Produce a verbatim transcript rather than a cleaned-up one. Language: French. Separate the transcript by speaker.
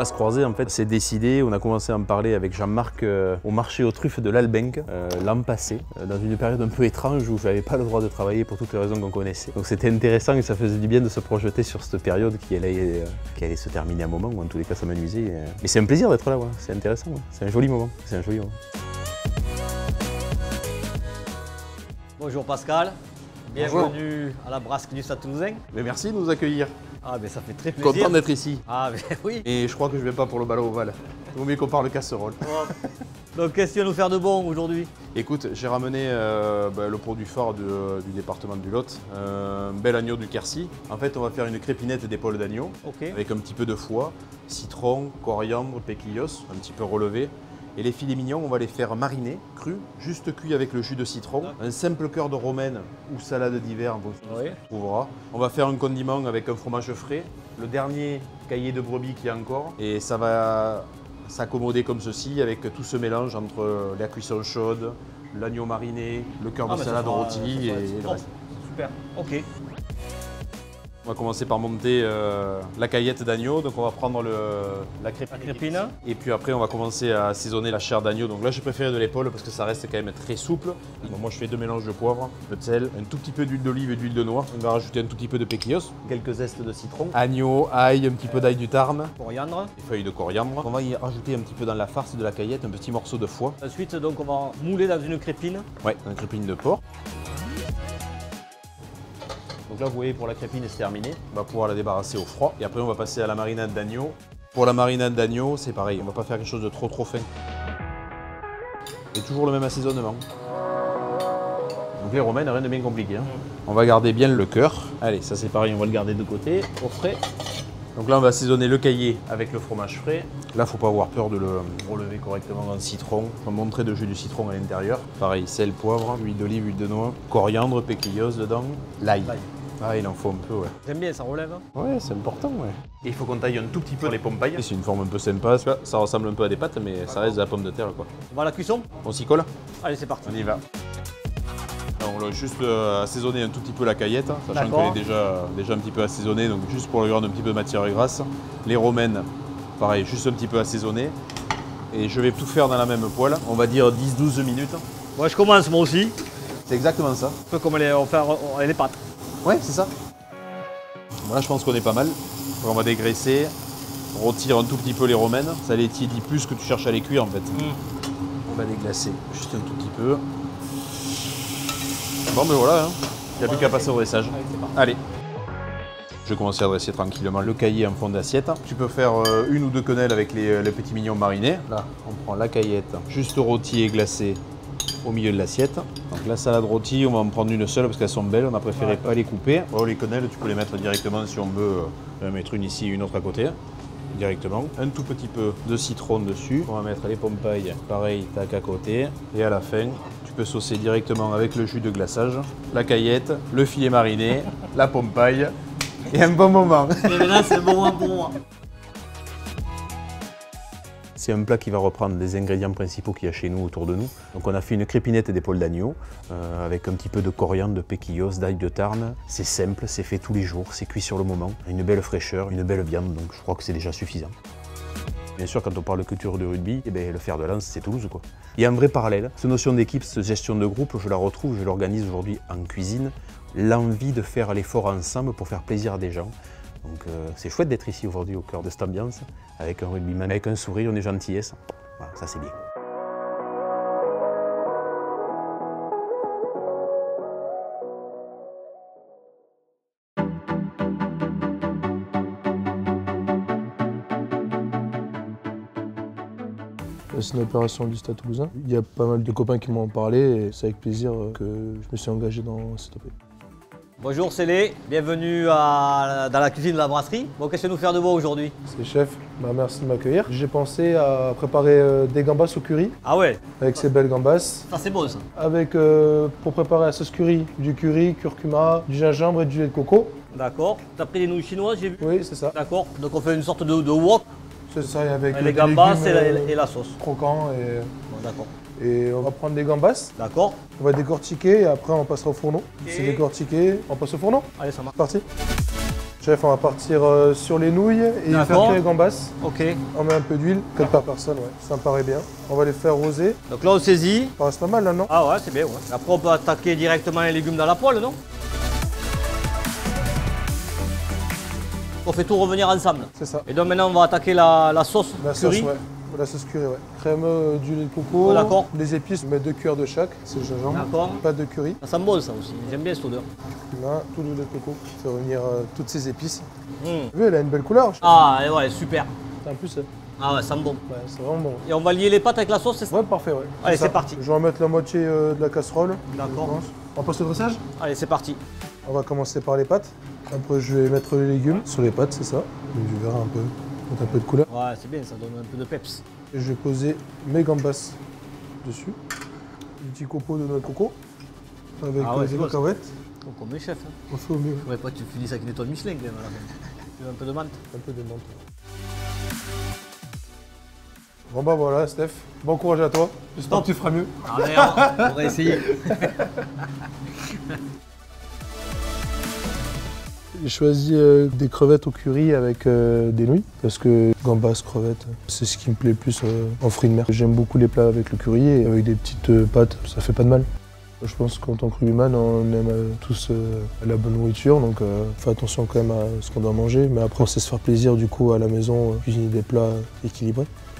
Speaker 1: À se croiser, en fait, c'est décidé. On a commencé à en parler avec Jean-Marc euh, au marché aux truffes de l'Albenque euh, l'an passé, euh, dans une période un peu étrange où je n'avais pas le droit de travailler pour toutes les raisons qu'on connaissait. Donc c'était intéressant et ça faisait du bien de se projeter sur cette période qui allait, euh, qui allait se terminer à un moment où en tous les cas ça m'amusait. Euh... Mais c'est un plaisir d'être là, ouais. C'est intéressant, ouais. C'est un joli moment. C'est un joli moment.
Speaker 2: Bonjour Pascal, bienvenue Bonjour. à la brasserie du Stade Toulousain.
Speaker 1: Mais merci de nous accueillir.
Speaker 2: Ah mais ça fait très plaisir.
Speaker 1: Content d'être ici.
Speaker 2: Ah mais oui.
Speaker 1: Et je crois que je vais pas pour le ballon ovale. Il vaut mieux qu'on parle casserole.
Speaker 2: Oh. Donc qu'est-ce que tu vas nous faire de bon aujourd'hui?
Speaker 1: Écoute, j'ai ramené euh, bah, le produit phare de, euh, du département du Lot, euh, un bel agneau du Quercy. En fait, on va faire une crépinette d'épaule d'agneau
Speaker 2: okay.
Speaker 1: avec un petit peu de foie, citron, coriandre, péquillos, un petit peu relevé. Et les filets mignons, on va les faire mariner, crus, juste cuits avec le jus de citron. Un simple cœur de romaine ou salade d'hiver,
Speaker 2: oui.
Speaker 1: on trouvera. On va faire un condiment avec un fromage frais, le dernier caillé de brebis qu'il y a encore. Et ça va s'accommoder comme ceci avec tout ce mélange entre la cuisson chaude, l'agneau mariné, le cœur
Speaker 2: ah
Speaker 1: de salade
Speaker 2: sera,
Speaker 1: rôti et le reste.
Speaker 2: Super, ok.
Speaker 1: On va commencer par monter euh, la caillette d'agneau, donc on va prendre le, la crépine.
Speaker 2: La crépine.
Speaker 1: Et puis après on va commencer à assaisonner la chair d'agneau. Donc là j'ai préféré de l'épaule parce que ça reste quand même très souple. Donc, moi je fais deux mélanges de poivre, de sel, un tout petit peu d'huile d'olive et d'huile de noix. On va rajouter un tout petit peu de péquillos, quelques zestes de citron, agneau, ail, un petit peu d'ail du Tarn,
Speaker 2: coriandre,
Speaker 1: des feuilles de coriandre. On va y rajouter un petit peu dans la farce de la caillette un petit morceau de foie.
Speaker 2: Ensuite donc on va mouler dans une crépine.
Speaker 1: Ouais, une crépine de porc. Donc là, vous voyez, pour la crépine, c'est terminé. On va pouvoir la débarrasser au froid. Et après, on va passer à la marinade d'agneau. Pour la marinade d'agneau, c'est pareil. On ne va pas faire quelque chose de trop trop fin. Et toujours le même assaisonnement. Donc les romaines, rien de bien compliqué. Hein. On va garder bien le cœur. Allez, ça c'est pareil, on va le garder de côté, au frais. Donc là, on va assaisonner le caillé avec le fromage frais. Là, il ne faut pas avoir peur de le relever correctement dans le citron. On va montrer de jus du citron à l'intérieur. Pareil, sel, poivre, huile d'olive, huile de noix, coriandre, péquillos dedans, l'ail. Ah, il en faut un peu, ouais.
Speaker 2: J'aime bien, ça relève.
Speaker 1: Ouais, c'est important, ouais. Et il faut qu'on taille un tout petit peu les pommes pailles. C'est une forme un peu sympa, ça ressemble un peu à des pâtes, mais ça reste de la pomme de terre, quoi.
Speaker 2: On va à la cuisson?
Speaker 1: On s'y colle?
Speaker 2: Allez, c'est parti.
Speaker 1: On y va. Alors, on va juste euh, assaisonner un tout petit peu la caillette, hein, sachant qu'elle est déjà, déjà un petit peu assaisonnée, donc juste pour lui rendre un petit peu de matière grasse. Les romaines, pareil, juste un petit peu assaisonné. Et je vais tout faire dans la même poêle, on va dire dix douze minutes.
Speaker 2: Moi, je commence moi aussi.
Speaker 1: C'est exactement ça.
Speaker 2: Un peu comme les, on fait, on, les pâtes.
Speaker 1: Ouais, c'est ça. Bon, là, je pense qu'on est pas mal. On va dégraisser, rôtir un tout petit peu les romaines. Ça les tiédit plus que tu cherches à les cuire en fait. Mmh. On va déglacer juste un tout petit peu. Bon, ben voilà, hein. Il n'y a plus qu'à passer au dressage. Allez. Je vais commencer à dresser tranquillement le caillé en fond d'assiette. Tu peux faire une ou deux quenelles avec les, les petits mignons marinés. Là, on prend la caillette, juste rôtie et glacée au milieu de l'assiette. Donc la salade rôtie, on va en prendre une seule parce qu'elles sont belles, on a préféré ouais. pas les couper. Oh, les quenelles, tu peux les mettre directement si on veut, euh, mettre une ici et une autre à côté, directement. Un tout petit peu de citron dessus. On va mettre les pommes pailles, pareil, tac à côté. Et à la fin, tu peux saucer directement avec le jus de glaçage, la caillette, le filet mariné, la pomme paille et un bon moment.
Speaker 2: Et là, c'est bon pour moi.
Speaker 1: C'est un plat qui va reprendre les ingrédients principaux qu'il y a chez nous, autour de nous. Donc on a fait une crépinette d'épaule d'agneau euh, avec un petit peu de coriandre, de péquillos, d'ail de Tarn. C'est simple, c'est fait tous les jours, c'est cuit sur le moment. Une belle fraîcheur, une belle viande, donc je crois que c'est déjà suffisant. Bien sûr, quand on parle de culture de rugby, eh bien, le fer de lance, c'est Toulouse, quoi. Il y a un vrai parallèle. Cette notion d'équipe, cette gestion de groupe, je la retrouve, je l'organise aujourd'hui en cuisine. L'envie de faire l'effort ensemble pour faire plaisir à des gens. Donc euh, c'est chouette d'être ici aujourd'hui au cœur de cette ambiance, avec un rugbyman, avec un sourire, une gentillesse. Voilà, ça c'est bien.
Speaker 3: C'est une opération du Stade Toulousain. Il y a pas mal de copains qui m'ont parlé et c'est avec plaisir que je me suis engagé dans cette opération.
Speaker 2: Bonjour, c'est Lé. Bienvenue à, dans la cuisine de la brasserie. Bon, qu'est-ce que nous faire de bon aujourd'hui?
Speaker 3: C'est le chef. Bah, merci de m'accueillir. J'ai pensé à préparer euh, des gambas au curry.
Speaker 2: Ah ouais?
Speaker 3: Avec ces belles gambas.
Speaker 2: Ça, c'est bon, ça.
Speaker 3: Avec, euh, pour préparer la sauce curry, du curry, curcuma, du gingembre et du lait de coco.
Speaker 2: D'accord. Tu as pris des nouilles chinoises, j'ai vu?
Speaker 3: Oui, c'est ça.
Speaker 2: D'accord. Donc on fait une sorte de, de wok.
Speaker 3: C'est ça, et avec
Speaker 2: les gambas et la, et la sauce.
Speaker 3: Croquant et...
Speaker 2: Bon, d'accord.
Speaker 3: Et on va prendre des gambas.
Speaker 2: D'accord.
Speaker 3: On va décortiquer et après on passera au fourneau.
Speaker 2: Okay.
Speaker 3: C'est décortiqué, on passe au fourneau.
Speaker 2: Allez, ça marche.
Speaker 3: Parti. Chef, on va partir euh, sur les nouilles et faire cuire les gambas.
Speaker 2: Ok.
Speaker 3: On met un peu d'huile, quatre par personne, ouais. Ça me paraît bien. On va les faire roser.
Speaker 2: Donc là, on saisit.
Speaker 3: Ça reste pas mal là, non?
Speaker 2: Ah ouais, c'est bien, ouais. Après, on peut attaquer directement les légumes dans la poêle, non? On fait tout revenir ensemble.
Speaker 3: C'est ça.
Speaker 2: Et donc maintenant, on va attaquer la, la sauce
Speaker 3: La
Speaker 2: curry.
Speaker 3: sauce, ouais. La sauce curry, ouais. Crème euh, d'huile de coco.
Speaker 2: Oh, d'accord.
Speaker 3: Les épices, on met deux cuillères de chaque. C'est le gingembre.
Speaker 2: D'accord.
Speaker 3: Pas de curry.
Speaker 2: Ça sent bon, ça aussi. J'aime bien cette odeur.
Speaker 3: Là, tout l'huile de coco. Fait revenir euh, toutes ces épices.
Speaker 2: Mmh.
Speaker 3: Vous voyez, elle a une belle couleur.
Speaker 2: Ah, et ouais, super.
Speaker 3: En plus, euh,
Speaker 2: Ah ouais, ça sent bon.
Speaker 3: ouais, c'est vraiment bon.
Speaker 2: Et on va lier les pâtes avec la sauce, c'est ça?
Speaker 3: Ouais, parfait, ouais.
Speaker 2: Allez,
Speaker 3: ça.
Speaker 2: c'est parti.
Speaker 3: Je vais en mettre la moitié euh, de la casserole.
Speaker 2: D'accord.
Speaker 3: je pense. On passe au dressage?
Speaker 2: Allez, c'est parti.
Speaker 3: On va commencer par les pâtes. Après, je vais mettre les légumes sur les pâtes, c'est ça. Du verre un peu, mettre un peu de couleur.
Speaker 2: Ouais, c'est bien, ça donne un peu de peps.
Speaker 3: Et je vais poser mes gambas dessus. Un petit copeau de noix de coco avec
Speaker 2: Ah ouais,
Speaker 3: euh,
Speaker 2: c'est
Speaker 3: des
Speaker 2: bon, ça.
Speaker 3: cacahuètes.
Speaker 2: Donc on met chef. Hein.
Speaker 3: On fait au mieux.
Speaker 2: Je voudrais pas que tu finisses avec une étoile Michelin quand même à la fin. Tu veux un peu de menthe?
Speaker 3: Un peu de menthe. Bon bah voilà, Steph. Bon courage à toi. J'espère que tu feras mieux.
Speaker 2: Ah merde, on va essayer.
Speaker 3: J'ai choisi euh, des crevettes au curry avec euh, des nouilles parce que gambas, crevettes, c'est ce qui me plaît le plus euh, en fruits de mer. J'aime beaucoup les plats avec le curry et avec des petites euh, pâtes, ça fait pas de mal. Je pense qu'en tant que rugbyman, on aime euh, tous euh, la bonne nourriture, donc euh, on fait attention quand même à ce qu'on doit manger. Mais après, on sait se faire plaisir du coup à la maison, euh, cuisiner des plats équilibrés.